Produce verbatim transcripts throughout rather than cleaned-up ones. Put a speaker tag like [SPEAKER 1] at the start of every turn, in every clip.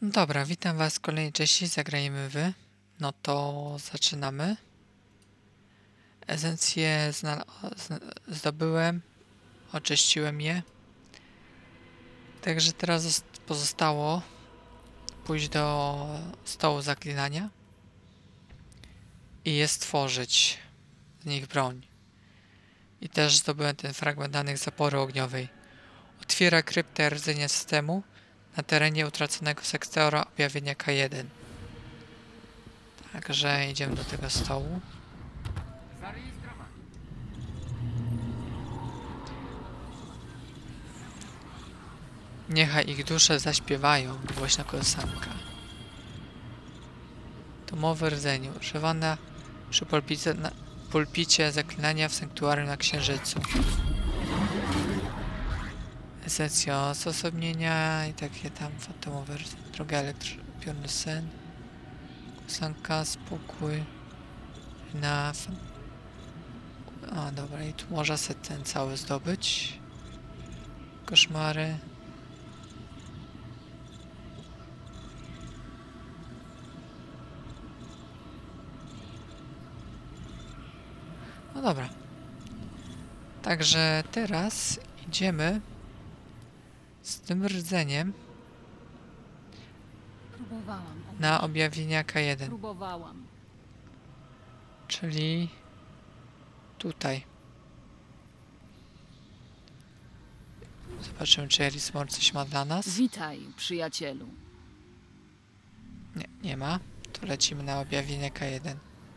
[SPEAKER 1] Dobra, witam was w kolejnej części Zagrajmy Wy. No to zaczynamy. Esencje zna- zna- zdobyłem, oczyściłem je. Także teraz zos- pozostało pójść do stołu zaklinania i je stworzyć z nich broń. I też zdobyłem ten fragment danych zapory ogniowej. Otwiera kryptę rdzenia systemu na terenie utraconego sektora objawienia K jeden. Także idziemy do tego stołu. Niechaj ich dusze zaśpiewają, głośna kołysanka. To mowy rdzeniu, używana przy pulpicie, na, pulpicie zaklinania w sanktuarium na Księżycu. Esencja odosobnienia i takie tam fantomowe rdzenie. Droga elektryczna, piorny sen. Kołysanka, spokój. Na... A, dobra, i tu można sobie ten cały zdobyć. Koszmary. No dobra. Także teraz idziemy z tym rdzeniem
[SPEAKER 2] Próbowałam.
[SPEAKER 1] na objawienia K jeden,
[SPEAKER 2] Próbowałam.
[SPEAKER 1] czyli tutaj. Zobaczymy, czy Erismore coś ma dla nas.
[SPEAKER 2] Witaj, przyjacielu.
[SPEAKER 1] Nie, nie ma. To lecimy na objawienia K jeden.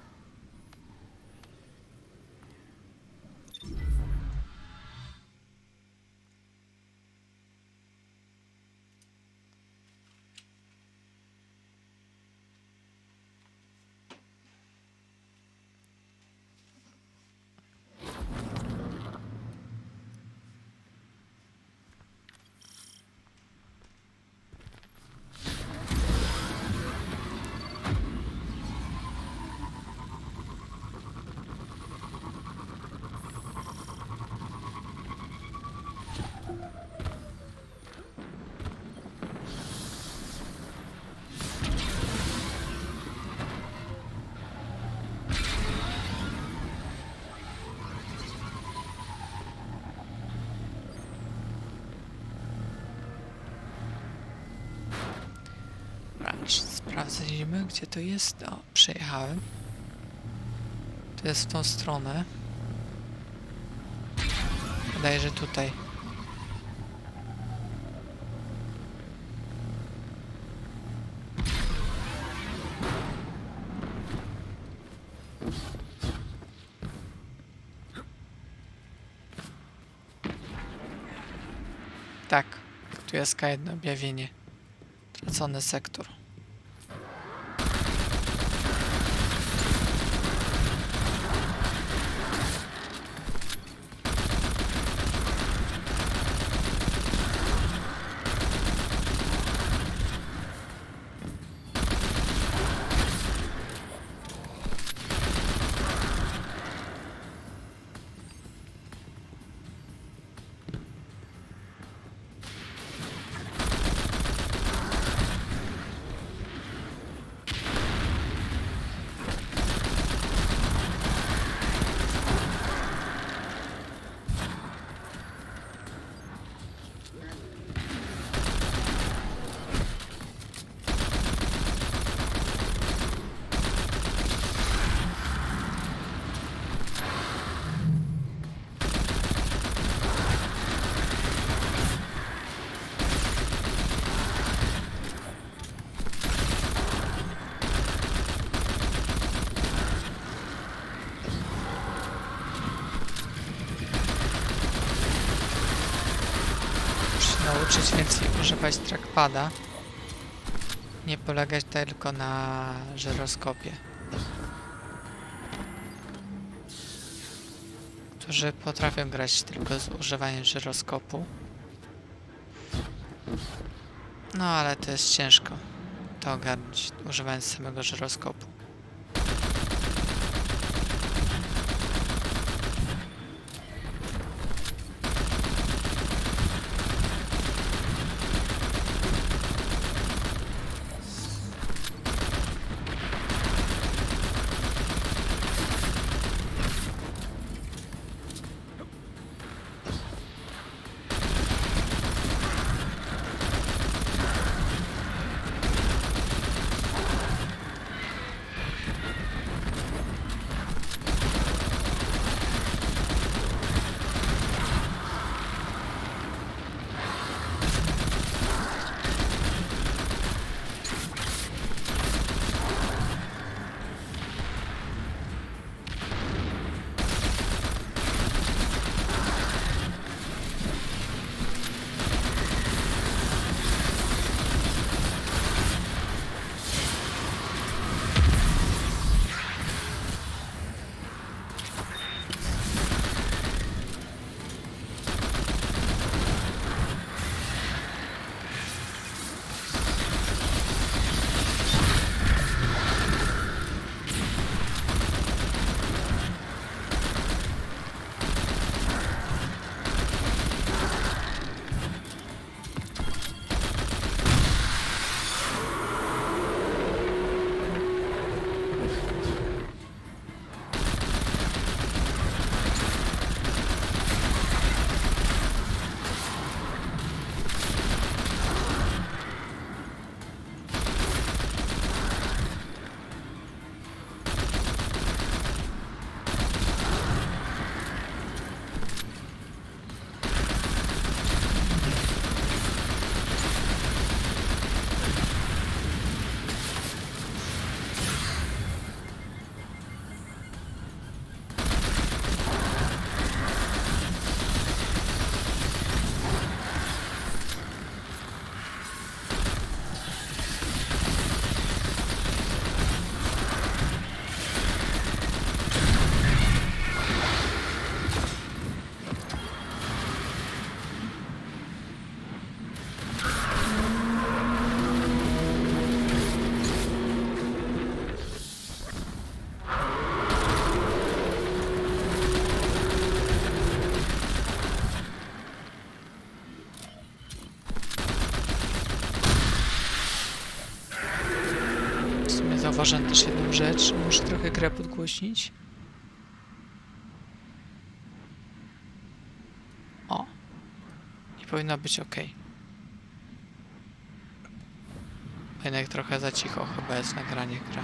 [SPEAKER 1] Sprawdzimy, gdzie to jest. O, przejechałem. To jest w tą stronę. Wydaje, że tutaj. Tak, tu jest K jeden objawienie. Tracony sektor. Nauczyć więcej używać trackpada. Nie polegać tylko na żyroskopie. Którzy potrafią grać tylko z używaniem żyroskopu. No ale to jest ciężko to ogarnąć używając samego żyroskopu. sumie zauważyłem też jedną rzecz. Muszę trochę grę podgłośnić. O. I powinno być ok. Jednak trochę za cicho chyba jest nagranie gra.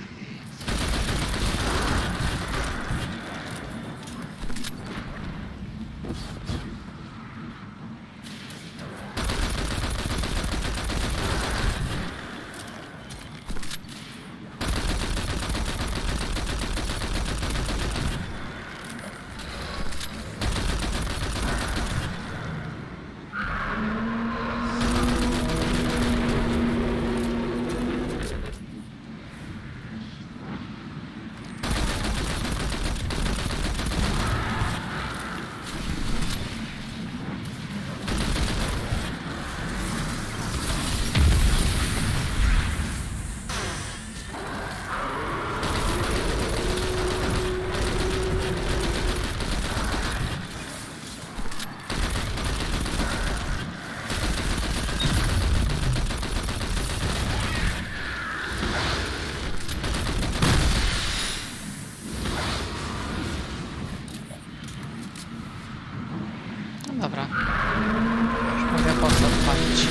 [SPEAKER 1] Dobra. Już mogę post odpalić.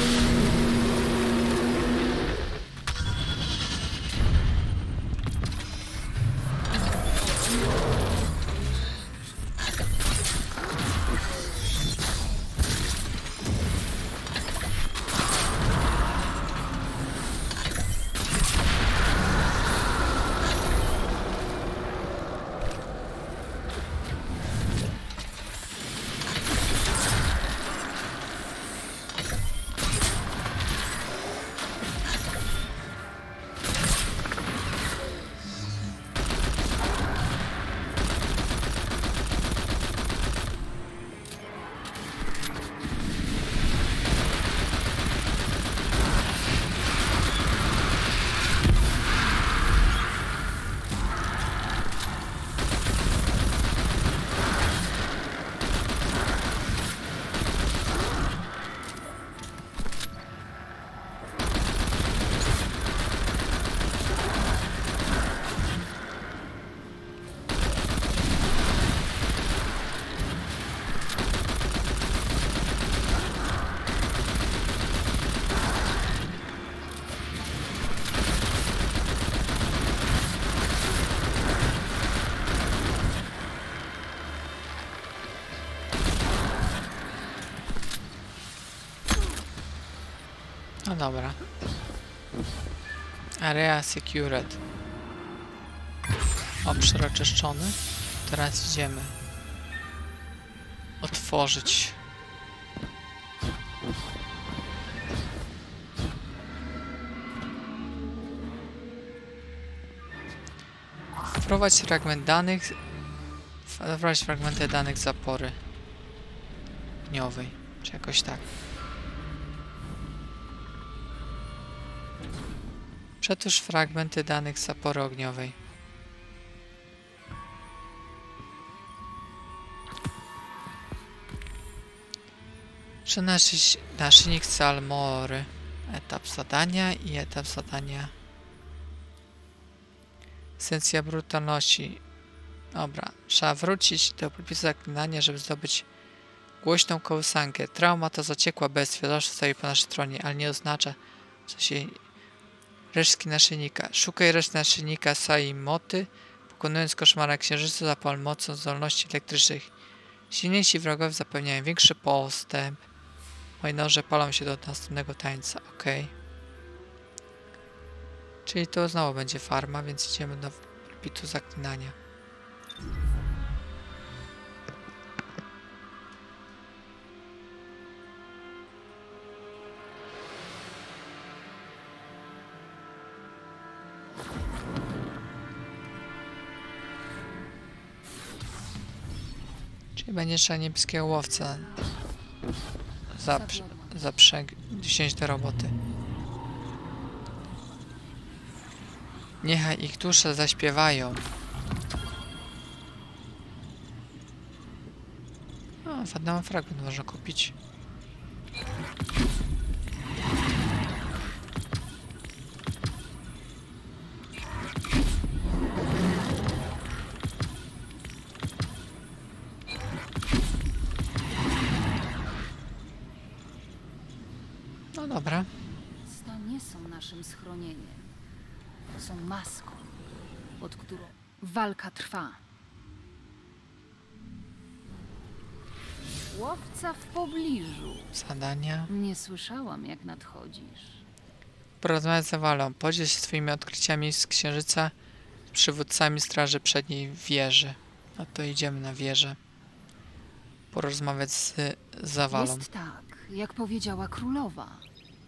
[SPEAKER 1] No dobra. Area secured. Obszar oczyszczony. Teraz idziemy otworzyć. Wprowadź fragment danych. Wprowadź fragmenty danych zapory ogniowej. Czy jakoś tak. Przetwórz fragmenty danych zapory ogniowej. Przenosić naszyjnik Salmory. Etap zadania i etap zadania. Esencja brutalności. Dobra, trzeba wrócić do popisu zaklinania, żeby zdobyć głośną kołysankę. Trauma to zaciekła bestia, zawsze stoi po naszej stronie, ale nie oznacza, że się resztki naszyjnika. Szukaj resztki naszyjnika Saimoty, pokonując koszmara księżyca zapal mocą zdolności elektrycznych. Silniejsi wrogowie zapewniają większy postęp. Moje noże palą się do następnego tańca. Ok. Czyli to znowu będzie farma, więc idziemy do pulpitu zaklinania. Czyli będzie trzeba niebieskiego łowca zaprzęg wziąć do roboty. Niechaj ich dusze zaśpiewają. O, ładny fragment można kupić. No dobra.
[SPEAKER 2] Miasta nie są naszym schronieniem. Są maską, pod którą walka trwa. Łowca w pobliżu.
[SPEAKER 1] Zadania.
[SPEAKER 2] Nie słyszałam, jak nadchodzisz.
[SPEAKER 1] Porozmawiać z Zawalą. Podziel się swoimi odkryciami z Księżyca z przywódcami straży przedniej wieży. No to idziemy na wieżę. Porozmawiać z Zawalą.
[SPEAKER 2] Jest tak, jak powiedziała królowa.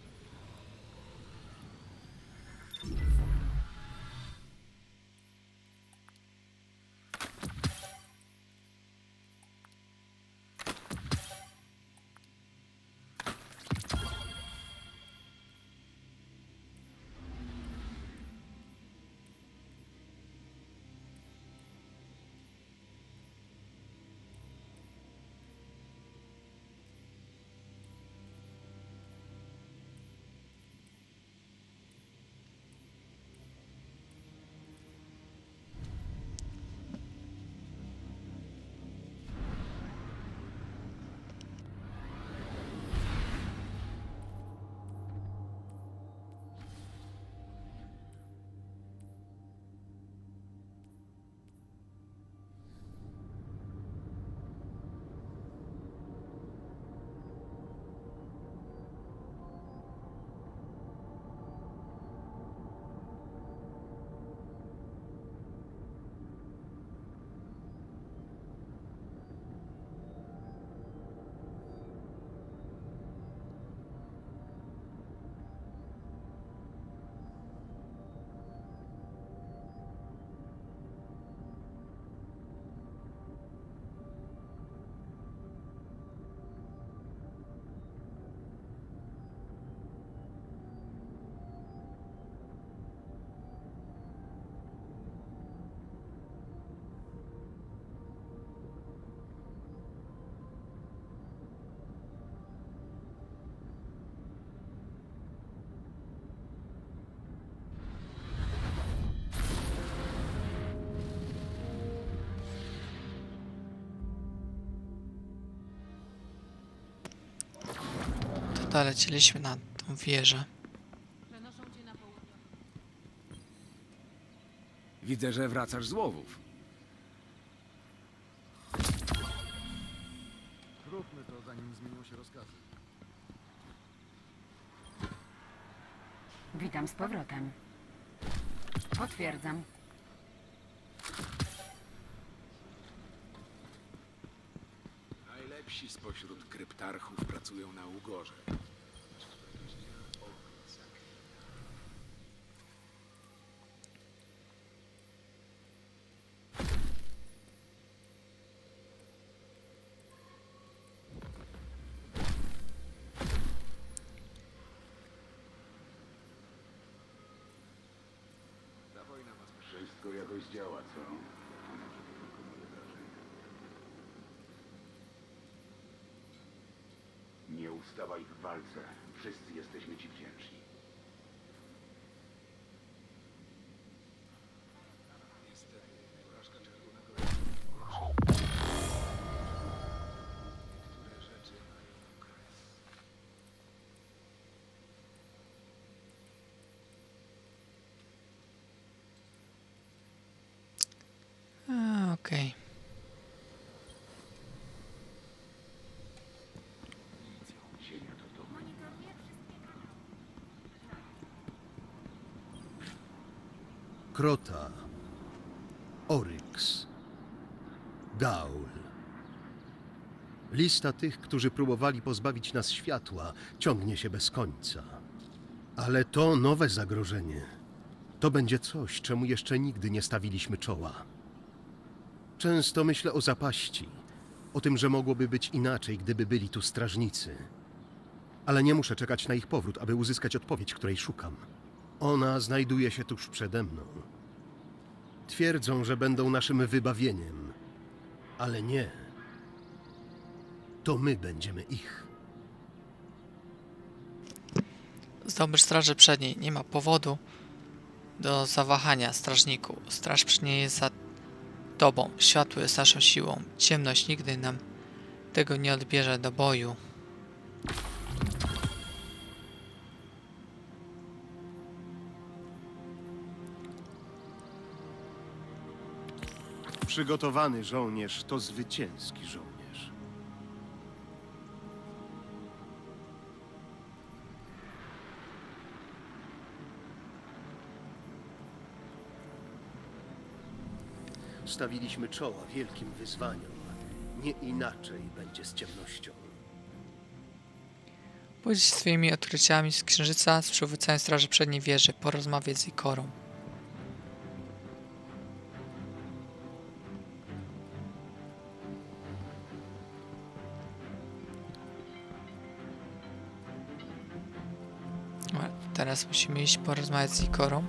[SPEAKER 1] To doleciliśmy na tą wieżę.
[SPEAKER 3] Widzę, że wracasz z łowów.
[SPEAKER 4] Zróbmy to, zanim zmienią się rozkazy.
[SPEAKER 5] Witam z powrotem. Potwierdzam.
[SPEAKER 3] Najlepsi spośród kryptarchów pracują na Ugorze.
[SPEAKER 6] Wszystko jakoś działa, co? Nie ustawaj w walce. Wszyscy jesteśmy ci wdzięczni.
[SPEAKER 1] A, okej.
[SPEAKER 6] Ziemia to dom.
[SPEAKER 4] Krota, Oryx, Gaul. Lista tych, którzy próbowali pozbawić nas światła, ciągnie się bez końca. Ale to nowe zagrożenie. To będzie coś, czemu jeszcze nigdy nie stawiliśmy czoła. Często myślę o zapaści, o tym, że mogłoby być inaczej, gdyby byli tu strażnicy. Ale nie muszę czekać na ich powrót, aby uzyskać odpowiedź, której szukam. Ona znajduje się tuż przede mną. Twierdzą, że będą naszym wybawieniem, ale nie. To my będziemy ich.
[SPEAKER 1] Zdobycz straży przedniej. Nie ma powodu do zawahania, strażniku. Straż przedniej jest za tobą. Światło jest naszą siłą. Ciemność nigdy nam tego nie odbierze do boju.
[SPEAKER 4] Przygotowany żołnierz to zwycięski żołnierz. Stawiliśmy czoła wielkim wyzwaniom. Nie inaczej będzie z ciemnością.
[SPEAKER 1] Pójdź swoimi odkryciami z księżyca z przywódcami straży przedniej wieży. Porozmawiać z Ikorą. Dobra, teraz musimy iść porozmawiać z Ikorą.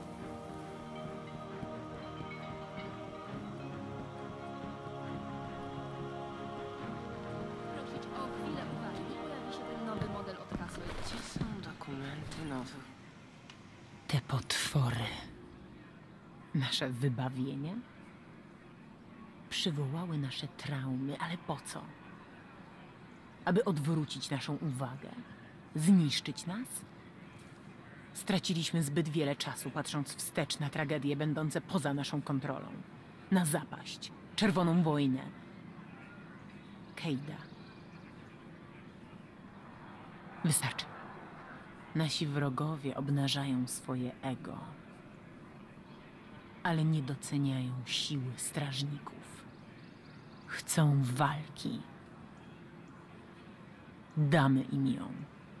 [SPEAKER 2] Prosić o chwilę uwagi. Pojawi się ten nowy model od kasy.
[SPEAKER 5] Gdzie są dokumenty nowe?
[SPEAKER 7] Te potwory. Nasze wybawienie? Przywołały nasze traumy, ale po co? Aby odwrócić naszą uwagę? Zniszczyć nas? Straciliśmy zbyt wiele czasu, patrząc wstecz na tragedie będące poza naszą kontrolą. Na zapaść, czerwoną wojnę. Kejda. Wystarczy. Nasi wrogowie obnażają swoje ego, ale nie doceniają siły strażników. Chcą walki. Damy im ją.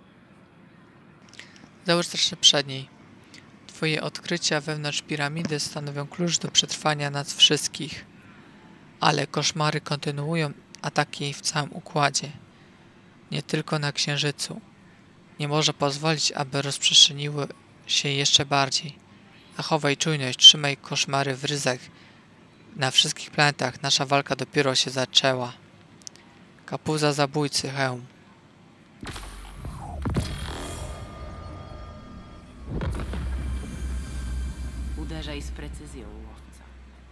[SPEAKER 1] Załóż straszy przedniej. Twoje odkrycia wewnątrz piramidy stanowią klucz do przetrwania nas wszystkich. Ale koszmary kontynuują ataki w całym układzie. Nie tylko na Księżycu. Nie może pozwolić, aby rozprzestrzeniły się jeszcze bardziej. Zachowaj czujność, trzymaj koszmary w ryzach. Na wszystkich planetach nasza walka dopiero się zaczęła. Kapuza zabójcy, hełm.
[SPEAKER 7] Uderzaj z precyzją, łowca.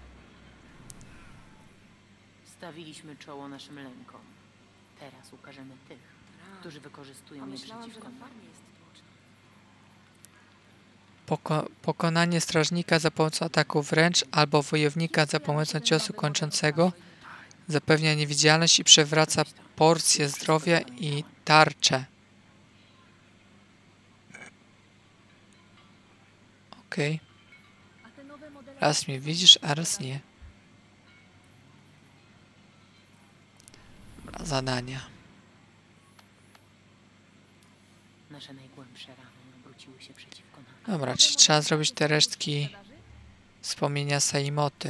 [SPEAKER 7] Stawiliśmy czoło naszym lękom. Teraz ukażemy tych, którzy wykorzystują je przeciwko nam.
[SPEAKER 1] Poko pokonanie strażnika za pomocą ataku wręcz albo wojownika za pomocą ciosu kończącego zapewnia niewidzialność i przewraca porcję zdrowia i tarczę. Okej. Raz mnie widzisz, a raz nie. Dobra, zadania.
[SPEAKER 7] Nasze najgłębsze rany obróciły się przeciwko nam.
[SPEAKER 1] Dobra, czyli trzeba zrobić te resztki wspomnienia Saimoty.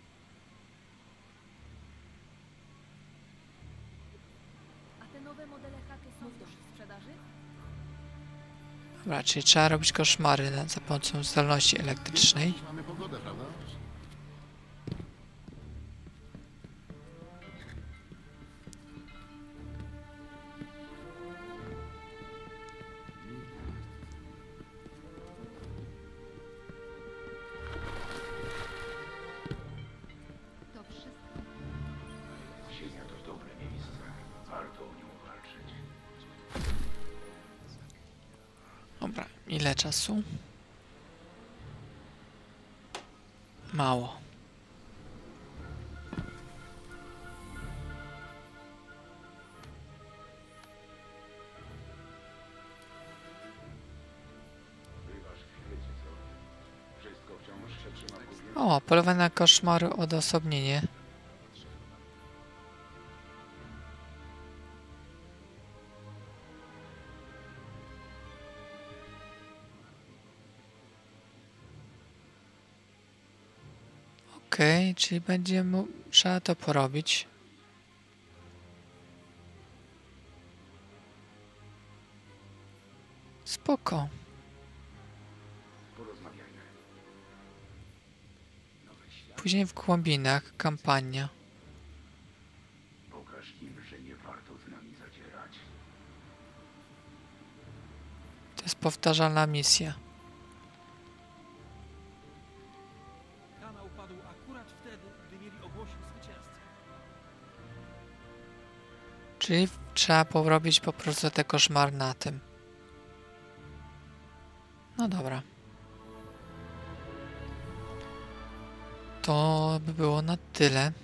[SPEAKER 2] A te nowe modele haky są już w sprzedaży?
[SPEAKER 1] Dobra, czyli trzeba robić koszmary na- za pomocą zdolności elektrycznej.
[SPEAKER 4] Mamy pogodę, prawda?
[SPEAKER 2] To wszystko.
[SPEAKER 6] Ziemia to dobre miejsce. Warto o nią walczyć.
[SPEAKER 1] Dobra, ile czasu? Mało.
[SPEAKER 6] Wybacz chwilę ci co. Wszystko wciąż się trzyma kupie.
[SPEAKER 1] O, polowanie na koszmary odosobnienie. Okej, okay, czyli będzie mu... trzeba to porobić. Spoko.
[SPEAKER 6] Porozmawiajmy. Nowy świat.
[SPEAKER 1] Później w głębinach kampania.
[SPEAKER 6] Pokaż im, że nie warto z nami zadzierać.
[SPEAKER 1] To jest powtarzalna misja.
[SPEAKER 8] Kanał padł akurat wtedy, gdy mieli ogłosić zwycięstwo.
[SPEAKER 1] Czyli trzeba porobić po prostu te koszmary na tym. No dobra. to by było na tyle.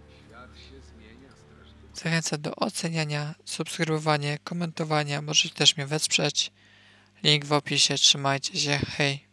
[SPEAKER 1] Zachęcam do oceniania, subskrybowania, komentowania. Możecie też mnie wesprzeć. Link w opisie. Trzymajcie się. Hej.